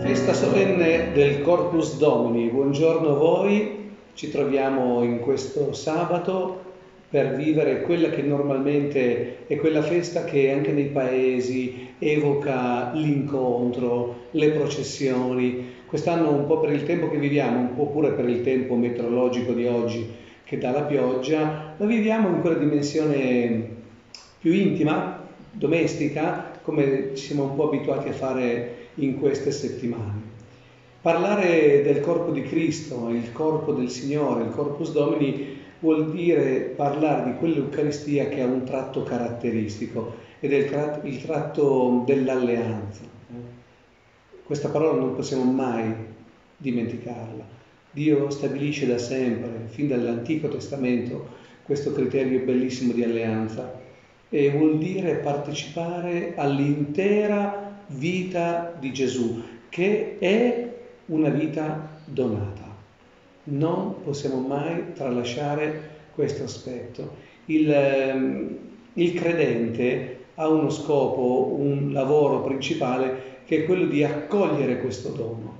Festa solenne del Corpus Domini, buongiorno a voi, ci troviamo in questo sabato per vivere quella che normalmente è quella festa che anche nei paesi evoca l'incontro, le processioni. Quest'anno un po' per il tempo che viviamo, un po' pure per il tempo meteorologico di oggi che dà la pioggia, la viviamo in quella dimensione più intima, domestica, come ci siamo un po' abituati a fare in queste settimane. Parlare del corpo di Cristo, il corpo del Signore, il Corpus Domini, vuol dire parlare di quell'Eucaristia che ha un tratto caratteristico ed è il tratto dell'alleanza. Questa parola non possiamo mai dimenticarla. Dio stabilisce da sempre, fin dall'Antico Testamento, questo criterio bellissimo di alleanza e vuol dire partecipare all'intera vita di Gesù, che è una vita donata. Non possiamo mai tralasciare questo aspetto. Il credente ha uno scopo, un lavoro principale, che è quello di accogliere questo dono.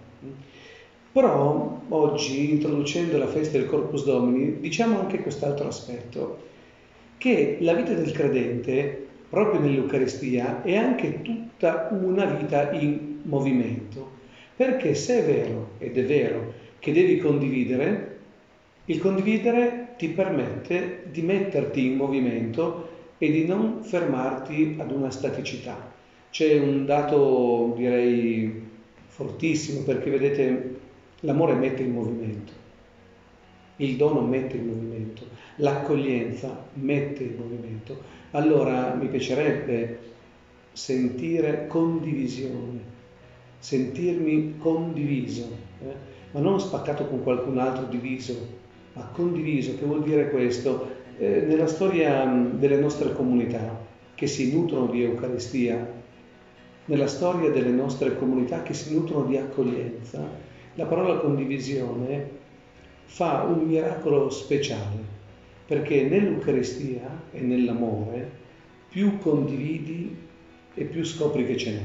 Però oggi, introducendo la festa del Corpus Domini, diciamo anche quest'altro aspetto, che la vita del credente, proprio nell'Eucaristia, è anche tutta una vita in movimento. Perché se è vero, ed è vero, che devi condividere, il condividere ti permette di metterti in movimento e di non fermarti ad una staticità. C'è un dato, direi, fortissimo, perché vedete, l'amore mette in movimento, il dono mette in movimento, l'accoglienza mette in movimento. Allora mi piacerebbe sentire condivisione, sentirmi condiviso, ma non spaccato con qualcun altro diviso, ma condiviso. Che vuol dire questo? Nella storia delle nostre comunità che si nutrono di Eucaristia, nella storia delle nostre comunità che si nutrono di accoglienza, la parola condivisione fa un miracolo speciale, perché nell'Eucaristia e nell'amore più condividi e più scopri che ce n'è.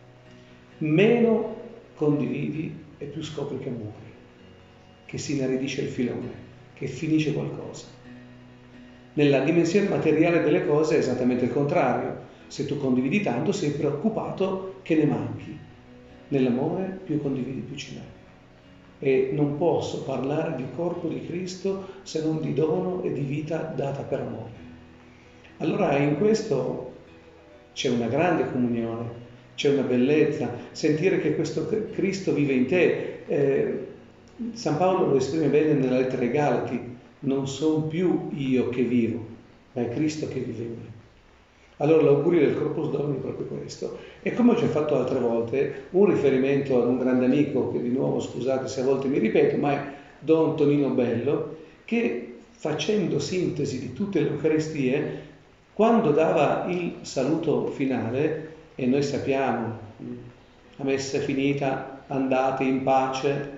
Meno condividi e più scopri che muori, che si inaridisce il filone, che finisce qualcosa. Nella dimensione materiale delle cose è esattamente il contrario. Se tu condividi tanto sei preoccupato che ne manchi. Nell'amore più condividi più ce n'è. E non posso parlare di corpo di Cristo se non di dono e di vita data per amore. Allora in questo c'è una grande comunione, c'è una bellezza, sentire che questo Cristo vive in te. San Paolo lo esprime bene nella lettera ai Galati: non sono più io che vivo, ma è Cristo che vive in me. Allora l'augurio del Corpus Domini è proprio questo. E come ho già fatto altre volte, un riferimento ad un grande amico, che di nuovo scusate se a volte mi ripeto, ma è Don Tonino Bello, che facendo sintesi di tutte le Eucaristie, quando dava il saluto finale, e noi sappiamo, la messa è finita, andate in pace,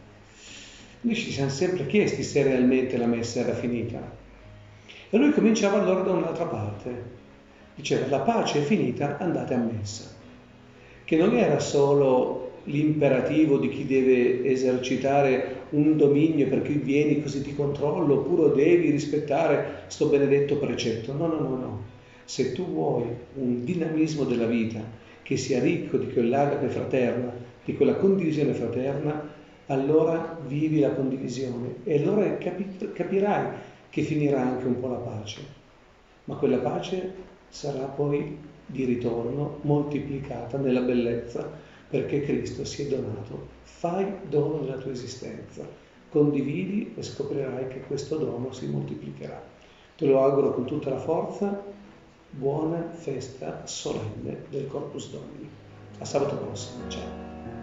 noi ci siamo sempre chiesti se realmente la messa era finita. E lui cominciava allora da un'altra parte. Diceva: la pace è finita, andate a messa. Che non era solo l'imperativo di chi deve esercitare un dominio per cui vieni così ti controllo, oppure devi rispettare sto benedetto precetto. No. Se tu vuoi un dinamismo della vita che sia ricco di quell'agape fraterna, di quella condivisione fraterna, allora vivi la condivisione e allora capirai che finirà anche un po' la pace. Ma quella pace sarà poi di ritorno moltiplicata nella bellezza, perché Cristo si è donato. Fai dono della tua esistenza, condividi e scoprirai che questo dono si moltiplicherà. Te lo auguro con tutta la forza. Buona festa solenne del Corpus Domini. A sabato prossimo. Ciao.